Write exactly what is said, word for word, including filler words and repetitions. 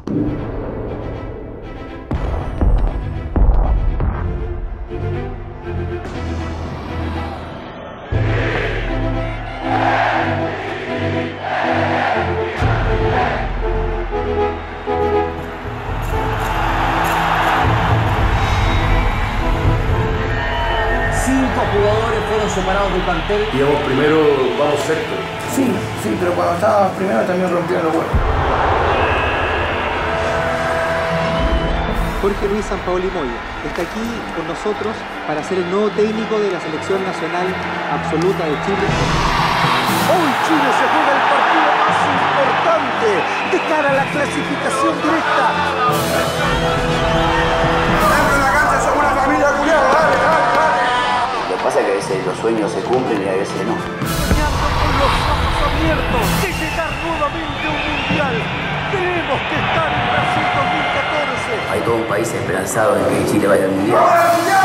Cinco jugadores fueron separados del plantel. Digamos, primero vamos sexto. Sí, sí, pero cuando estábamos primero también rompieron los huevos. Jorge Luis Sampaoli Moya está aquí con nosotros para ser el nuevo técnico de la selección nacional absoluta de Chile. Hoy Chile se juega el partido más importante de cara a la clasificación directa. Dentro de la cancha somos una familia culiada, dale, dale, dale. Lo que pasa es que a veces los sueños se cumplen y a veces no. Soñando con los ojos abiertos de llegar nuevamente a un mundial. Tenemos que estar en Brasil dos mil catorce. Hay todo un país esperanzado en que Chile vaya al mundial.